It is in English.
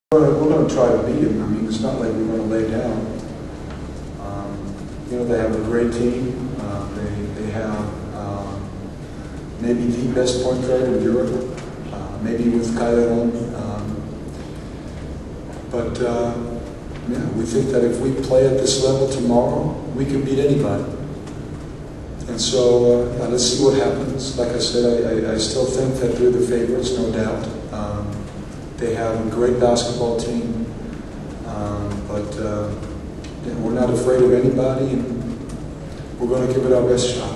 We're going to try to beat them. I mean, it's not like we're going to lay down. You know, they have a great team. They have maybe the best point guard in Europe, maybe with Calderon. Yeah, we think that if we play at this level tomorrow, we can beat anybody. And so let's see what happens. Like I said, I still think that they're the favorites, no doubt. They have a great basketball team, yeah, we're not afraid of anybody, and we're going to give it our best shot.